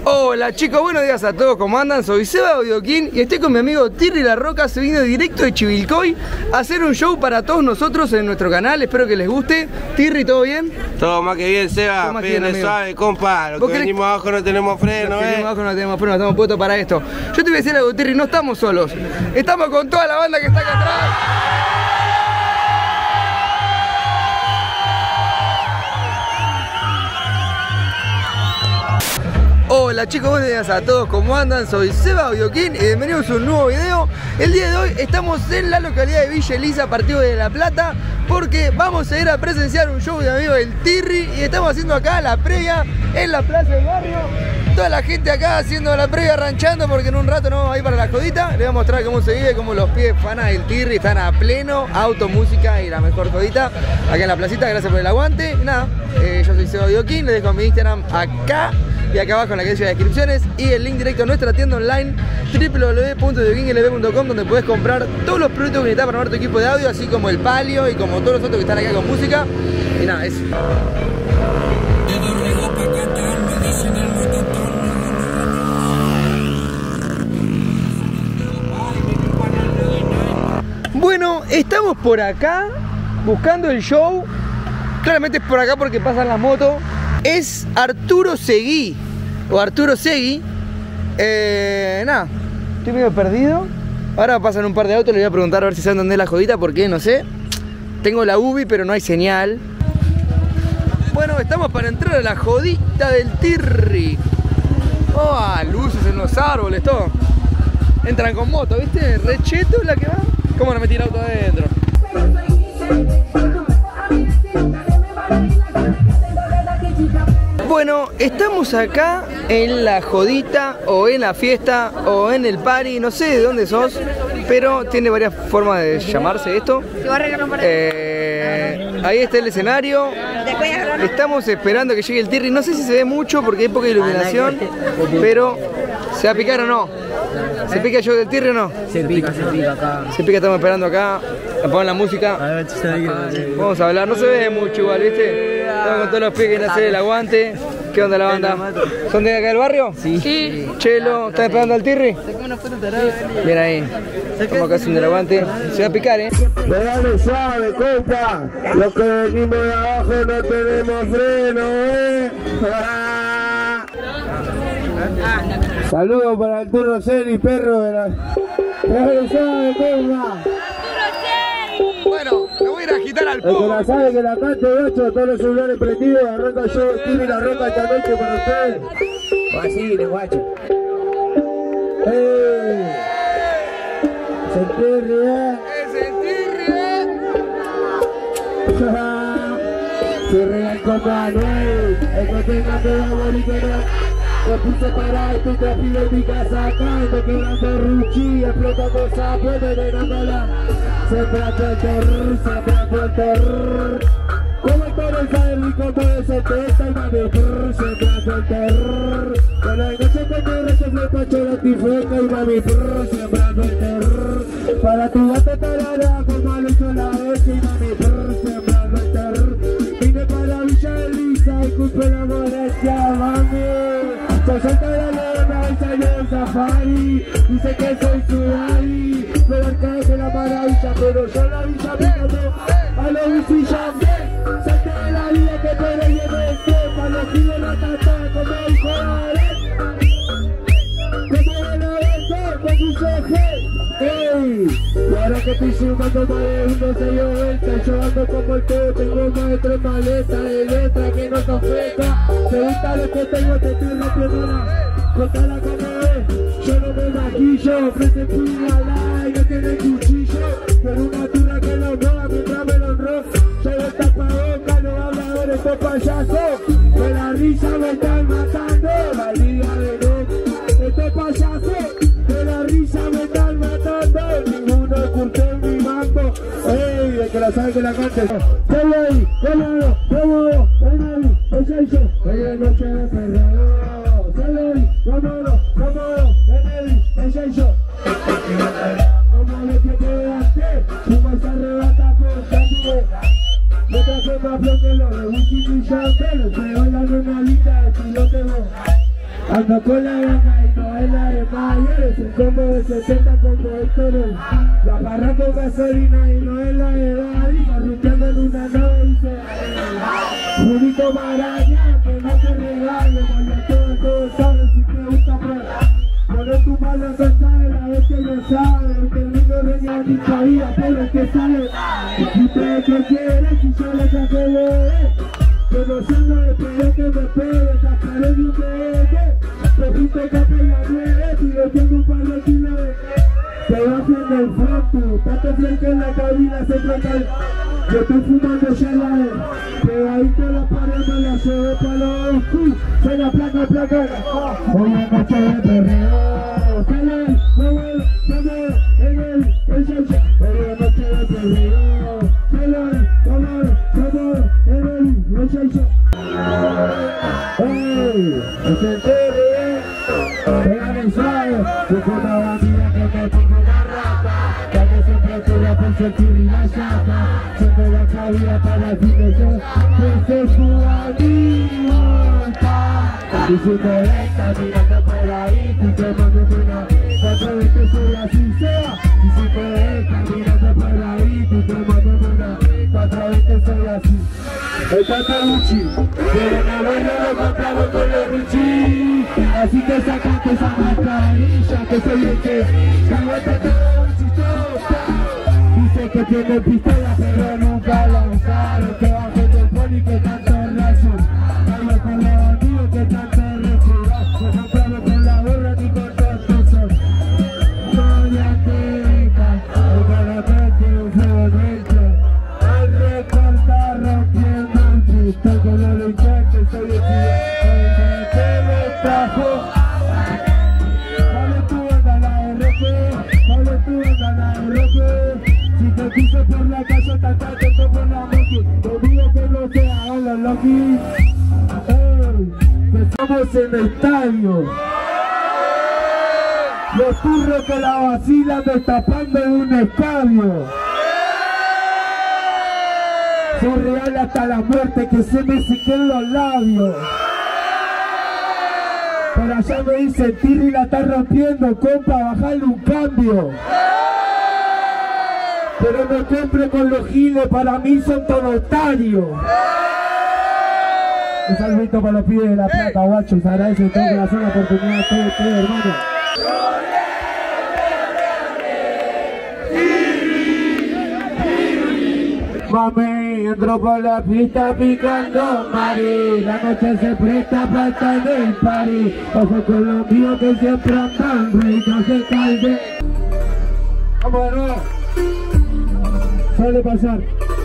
Hola chicos, buenos días a todos, ¿cómo andan? Soy Seba Audioquín y estoy con mi amigo Tirri La Roca. Se vino directo de Chivilcoy a hacer un show para todos nosotros en nuestro canal. Espero que les guste. Tirri, ¿todo bien? Todo más que bien, Seba. Pídenle suave, compa. Lo que venimos abajo no tenemos freno, venimos abajo no tenemos freno, estamos puestos para esto. Yo te voy a decir algo, Tirri, no estamos solos. Estamos con toda la banda que está acá atrás. Hola chicos, buenos días a todos, ¿cómo andan? Soy Seba Audioquín y bienvenidos a un nuevo video. El día de hoy estamos en la localidad de Villa Elisa, partido de La Plata, porque vamos a ir a presenciar un show de amigos del Tirri y estamos haciendo acá la previa en la plaza del barrio. Toda la gente acá haciendo la previa, ranchando, porque en un rato nos vamos a ir para la jodita. Les voy a mostrar cómo se vive, cómo los pies fanas del Tirri están a pleno, auto, música y la mejor jodita acá en la placita. Gracias por el aguante. Y nada, yo soy Seba Audioquín, les dejo mi Instagram acá y acá abajo en la caja de descripciones y el link directo a nuestra tienda online www.audioquinlb.com, donde puedes comprar todos los productos que necesitas para armar tu equipo de audio, así como el palio y como todos los otros que están acá con música. Y nada, eso. Bueno, estamos por acá buscando el show. Claramente es por acá porque pasan las motos. Es Arturo Seguí o Arturo Segui. Nada, estoy medio perdido. Ahora pasan un par de autos, les voy a preguntar a ver si saben dónde es la jodita, porque no sé. Tengo la UBI pero no hay señal. Bueno, estamos para entrar a la jodita del Tirri. Oh, luces en los árboles, todo. Entran con moto, ¿viste? Re cheto la que va. ¿Cómo no metí el auto adentro? Bueno, estamos acá en la jodita o en la fiesta o en el party, no sé de dónde sos, pero tiene varias formas de llamarse esto. Ahí está el escenario. Estamos esperando que llegue el Tirri. No sé si se ve mucho porque hay poca iluminación, pero ¿se va a picar o no? ¿Se pica el show del Tirri o no? Se pica acá. Se pica, estamos esperando acá. Apagan la música. Vamos a hablar. No se ve mucho igual, ¿viste? Estamos con todos los pies que quieren hacer el aguante. ¿Qué onda la banda? ¿Son de acá del barrio? Sí. Chelo, ¿están esperando al Tirri? Bien ahí. Estamos acá haciendo el aguante. Se va a picar, ¿eh? Dale suave, compa. Los que venimos de abajo no tenemos freno, Saludos para Arturo Segui, perro de la... Dale suave, compa. Bueno, me voy a ir a agitar al El que público. la sabe que la cante 8, todos los celulares prendidos, arranca yo, Tirri La Roca esta noche para ustedes. Así, de guacho. Se Tirri, ¡Es el Tirri, Tirri el comando, el que tenga todo bonito, me puse para esto y trapido en mi casa acá, estoy quebrando ruchi, explotando sapos, envenenándola. Sembrando el terror, como el toro sabe rico, todo se testa y mami, sembrando el terror. Con la noche con terror se flepa cholatifeca y mami, sembrando el terror. Para tu gato tarara, como lo hizo la vez y mami, sembrando el terror. Vine para Villa Elisa y cumple la molestia, mami. Soy Santa la Leona y salió del safari. Dice que soy su daddy. Me marca de la maravilla, pero yo la villa picando a los bichillas. Salta de la vida que te le lleve el tiempo. A los giles la tata como el joder. Como el evento con un jefe. Y ahora que estoy sumando más de 1,690, yo ando como el todo, tengo más de 3 maletas de letra que no son fecas. Te gusta lo que tengo, te estoy rompiendo una. Contala como es, yo no me maquillo, ofrece puñalada y no tiene cuchillo. Pero una turra que lo mueva mientras me lo enrollo. Yo de tapaboca, no habladores, estos payasos. De la risa me están matando, la liga de no. Estos payasos, de la risa me están matando. Ninguno ocultó en mi mango. Ey, el que la sabe que la cante. Solo ahí, cómodo, ven ahí, es eso. Hoy es noche de perreo. Solo ahí, cómodo, ven ahí, es eso. Como lo que te hace, fuma y se arrebata por también. Me traje más bloque, lo de whisky y champán. Estoy bailando una linda, estilo te voy. ando con la banda y no es la de mayores. El combo de 70 como el toro. La barra con gasolina y no es la de Daddy. Arruqueando en una nave y se Julito Maraña, que no te regale. Vaya todo sabes si te gusta probar. Pone tu mano en pensar la vez que lo sabe. El que el mundo venía a mi cabida, pero el que sabe. Y ustedes que quieren, si yo le traje bebé. Conociendo de pedo que me pegue, sacaré de un bebé. Poquito café en la nueve, y yo tengo un par de kilos de te vas en el frente, tanto frente en la cabina se trata. Yo estoy fumando ya la vez, pegadito la pared me la llevo para los se la placa. Hoy es noche de perreo, sale, en el show. Hoy es noche de perreo, sale, en el show. Ey, me senté bien, pegan suave, yo con una bandida que me pica una rata, ya que siempre tuve por sentir y la chata, siempre la cabida para el fin de yo, pensé su amigo, y si te dejas mirando por ahí, tú te mandas una, 4 veces soy así sea, y si te dejas mirando por ahí, tú te mandas una, 4 veces soy así. El Gucci, pero no lo compramos con los Gucci. Así que sacate esa mascarilla, que soy el que aguanta todo chistosa. Dice que tiene pistola, pero nunca la usaron. Que bajo del poli que tanto rayo. Bailo con los amigos que tanto refugiados. No compramos con la gorra ni con los pesos. Mediateca, el claramente un feo al recortar rompiendo. Estoy con la delincuente, soy el que me trajo. Dale tú anda la RP. Si te piso por la calle, tan atento por la moto. Te digo que no se hagan los loquis. Que estamos en el estadio. Los turros que la vacilan destapando en un estadio. Soy real hasta la muerte, que se me sequen los labios. Por allá me dice Tirri la está rompiendo, compa, bajale un cambio. Pero no compre con los giles, para mí son tonotarios. Un saludito para los pibes de La Plata, guacho, se agradece todo que la zona oportunidad a todos ustedes, hermano. Mami, entro por la pista picando mari. La noche se presta para estar en el party. Ojo con los míos que siempre andan ricos de calde. Vamos de nuevo. Suele pasar.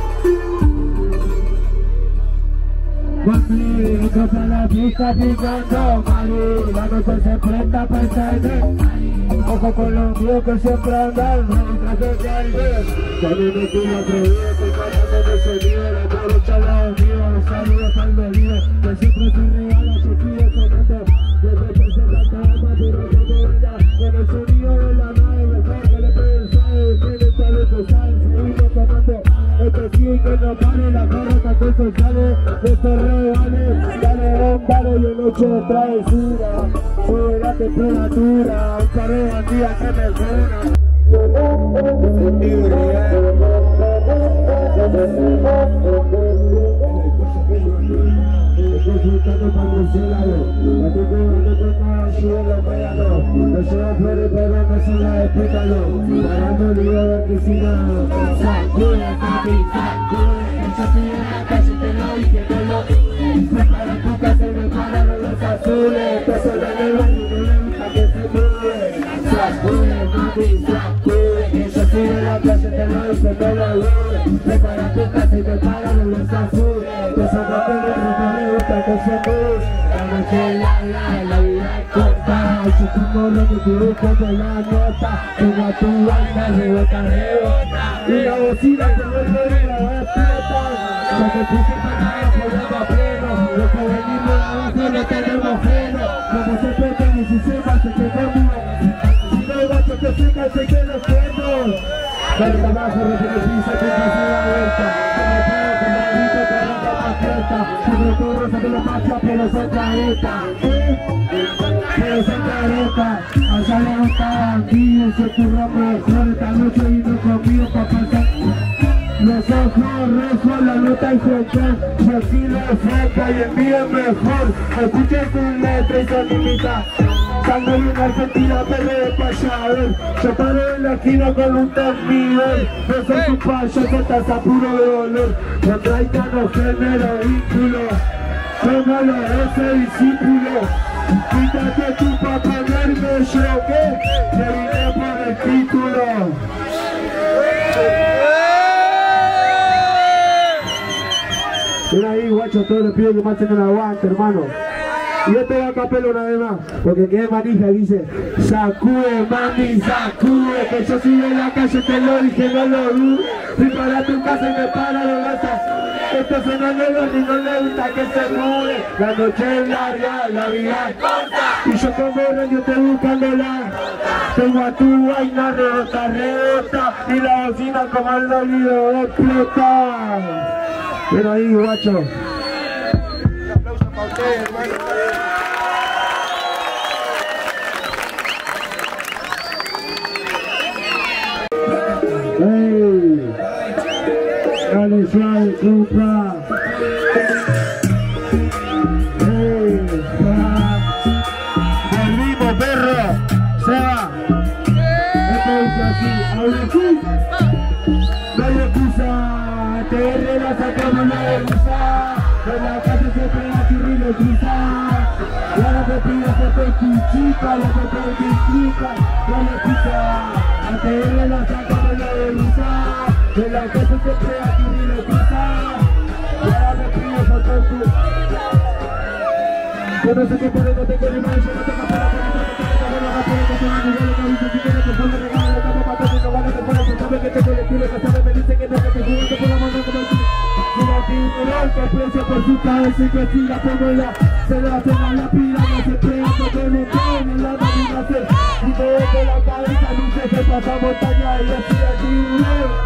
Mami, entro por la pista picando mari. La noche se presta para estar en el party. Ojo con los míos que siempre andan ricos de calde. Cuando me quiero atrever, estoy pasando de sonido. La aprovecha la mío, los saludos al medido. Que siempre se regala, se sigue sonando. Desde que se trata de maduro, todo venga. Con el sonido de la nave, mejor que le pensé. Que le sale pesar, seguimos sonando. Este sí que no pare, la corta que se sale. De estos revales, dale bombaro y en noche de travesura. Sube la temperatura, un par de bandidas que me fueron. Estoy disfrutando para el murciélago. La tengo con cielo, véalo. No llevo flores, pero no se la explícalo. Parando lío de piscina. Sacude, papi, sacude. Esa tía en la calle te lo dije, no lo. Prepara tu casa y prepararon los azules. Te suena en el baño y no le gusta que se mueve. Sacude, papi, sacude. Esa tía en la calle te lo dije, no lo dudes. Prepara tu casa y prepararon los azules. Te suena en el baño y no le gusta que se mueve. La noche la vida es corta. Yo tengo lo que tú buscas de la nota. Tengo a tu banda, rebota. Y la bocina que me mueve la explota. Porque puse para apoyando a pleno. Lo que venimos abajo no tenemos freno. Como se peta y si se va se quedó mío. Si no hay bacho que se cae se queda freno. Dale abajo, repite pisa que pasa la vuelta. Como puedo, como grito, que rompa más fiesta. Sobre todo rosa de la magia, pero son careta. pero se careta. Allá le gustaban guíos, se curró mejor. Esta noche vino conmigo pa' pasar. Los ojos rojos, la nota y frontal. Si así lo saca y envíe mejor. Escuche sus letras y son limitadas. Salgo de una Argentina, pero de payador. Yo paro en la esquina con un termidor. No soy tu payaso, estás a puro de dolor. No traigan los géneros vínculos. Tómalo ese discípulo. Quítate tú pa' ponerme yo, que te vine por el título. Ven ahí, guacho, todos les pido que me hacen el aguante, hermano. Y este va a capelo una vez más, porque quedé manija y dice: sacude, mami, sacude, que yo sigo en la calle, te lo dije, no lo dudes. Fui para tu casa y me para de gata. Esto suena nuevo y no le gusta que se mude. La noche es larga, la vida es corta. Y yo como radio te buscándola. Tengo a tu vaina rebota, rebota. Y la bocina como el dolido explota. Ven ahí, guacho. Un aplauso para ustedes, hermano. Hey, dale suave, compa. Hey, volvimos, perro. Se va. Esto es así. Audioclip. Dale excusa. TR la sacamos la excusa. De la calle se pega chirrilo cruza. Y ahora te pido foto de tu chica. Lo que te implica. Dale excusa. A TR la sacamos la excusa. De la calle se pega chirrilo cruza. Y ahora te pido foto de tu chica. Yo no sé qué poner, no tengo ni más. Yo no tengo para poner. Que aprecia por su cabeza y que siga como ella. Se le hace a la pila, no se pega con un tren en la navigación. Y todo de la cabeza, dice que pasa montaña y así aquí.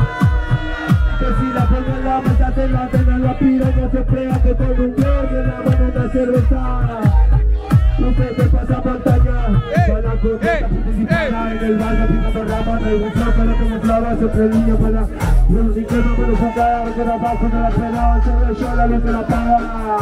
Que si la pongo en la mesa, se la hacen a la pila y no se pega que con un tren en la mano una cerveza. No sé qué pasa montaña. Para la costa participada en el barrio, picando ramas, revolución, pero como clava, siempre el niño para los ingenuos me lo sacaron, que la bajo no la pelaba, se reyó, la luz se la apaga.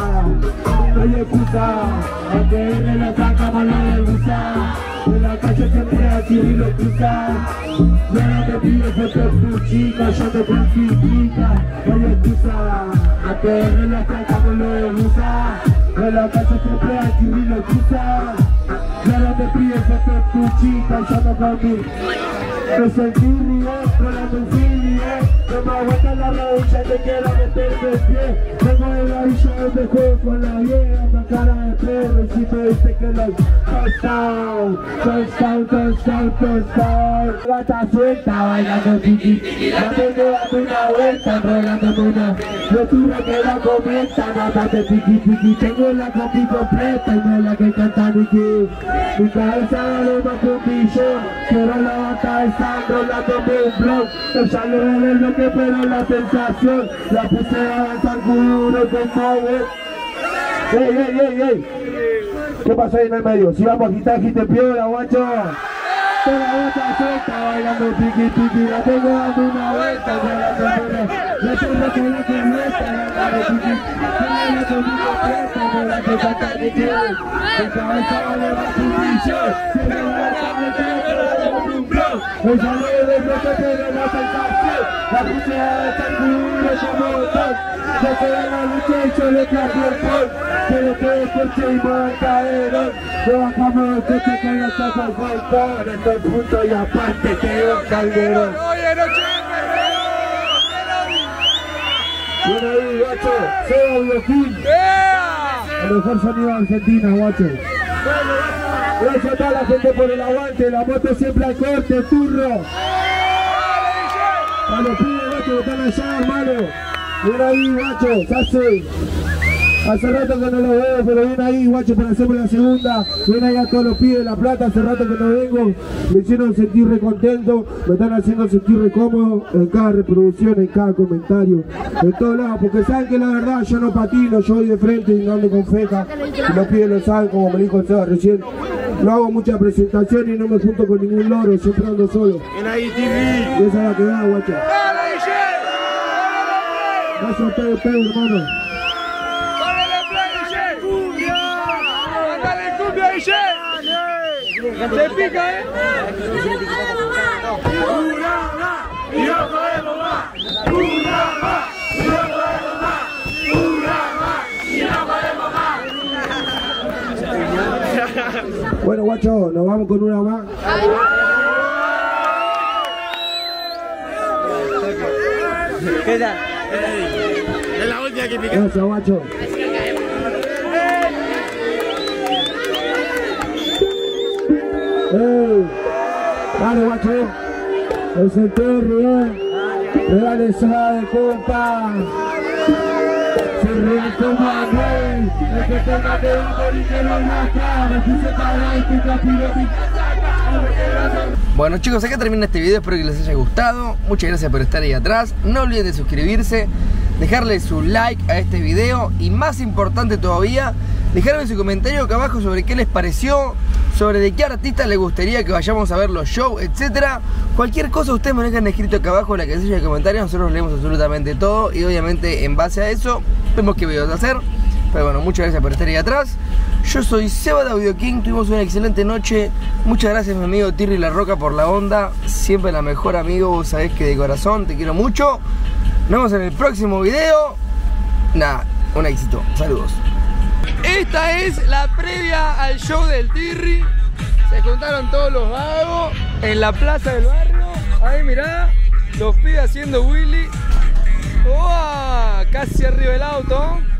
No hay excusa, aunque en la saca mano de gusa. En la calle siempre aquí y lo cruza. Yo no te pido foto tu chica, yo te clasifica. No hay excusa, aunque en la saca mano de gusa. En la calle siempre aquí y lo cruza. Yo no te pido foto tu chica, yo no conmigo. Me sentí riendo, volando un fili, no me aguanta la rodilla, te quiero meterme el pie. Tengo el gavillo donde juego con la vieja, una cara de perro, y si me dice que los touchdown, touchdown, touchdown, touchdown. Gata suelta, bailando tiki, la tengo dando una vuelta, enrollándome una rotura que la comenta, mátate tiki, tiki. Tengo la compi completa y no es la que canta Niki. Mi cabeza vale más que un billón, quiero la batalla. Enrolándome un blog, ella no ve lo que pero la sensación. La puse a avanzar duro como vos. ¡Ey! ¿Qué pasa ahí en el medio? Si vamos a quitar piola, guacho. Toda la vuelta suelta, bailando tiki, la tengo dando una vuelta. La tengo con la que muestra, la de tiki. La conmigo fiesta, no la que canta ni quiere. Mi cabeza vale más que un billón, quiero la un blog. Ella no ve lo que pero la sensación. La puse a avanzar duro como botón. Yo quedé en la lucha y yo le traje el pol. Pero que escuche y mueva el caderón. No bajamos el coche con los ojos al balcón. Estoy punto y aparte tengo un calderón. Oye, no Bueno ahí, guacho, Seba Audioclip. El mejor sonido de Argentina, guacho. Gracias a toda la gente por el aguante, la moto siempre al corte, turro. A los pibes, guacho, que están allá, hermano. Mira ahí, guacho, se hace. Hace rato que no lo veo, pero viene ahí, guacho, para hacerme la segunda. Viene ahí a todos los pibes de La Plata, hace rato que no vengo. Me hicieron sentir re contento, me están haciendo sentir re cómodo en cada reproducción, en cada comentario, en todos lados, porque saben que la verdad yo no patino, yo voy de frente y no ando con feca. Y los pibes lo saben, como me dijo el Seba recién. No hago mucha presentación y no me junto con ningún loro, siempre ando solo. Y esa es la que da, guacho. Gracias a ustedes, hermano. Se pica, ¿eh? Bueno, guacho, nos vamos con una más. ¿Qué tal? Es la última que pica. Gracias, guacho. Dale, guacho. El centro, regale esa de compa. Se retoma, rey. El que tenga de un bolito no mata. Refuse para el pica, Bueno chicos, acá termina este video, espero que les haya gustado. Muchas gracias por estar ahí atrás. No olviden de suscribirse, dejarle su like a este video y más importante todavía, dejarme su comentario acá abajo sobre qué les pareció, sobre de qué artista les gustaría que vayamos a ver los shows, etcétera. Cualquier cosa ustedes me dejan escrito acá abajo en la casilla de comentarios, nosotros leemos absolutamente todo y obviamente en base a eso vemos qué videos hacer. Pero bueno, muchas gracias por estar ahí atrás. Yo soy Seba de Audio King, tuvimos una excelente noche. Muchas gracias mi amigo Tirri La Roca por la onda. Siempre la mejor amigo, vos sabés que de corazón te quiero mucho. Nos vemos en el próximo video. Nada, un éxito, saludos. Esta es la previa al show del Tirri. Se juntaron todos los vagos en la plaza del barrio. Ahí mirá, los pibes haciendo Willy. ¡Uah! Casi arriba del auto.